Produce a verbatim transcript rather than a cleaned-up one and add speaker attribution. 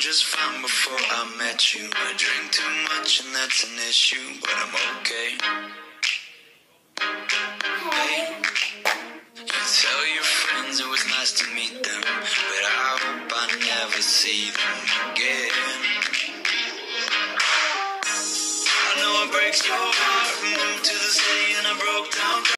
Speaker 1: just fine before I met you. I drink too much and that's an issue, but I'm okay. Hey, you tell your friends it was nice to meet them, but I hope I never see them again. I know it breaks your heart. Moved to the city and I broke down.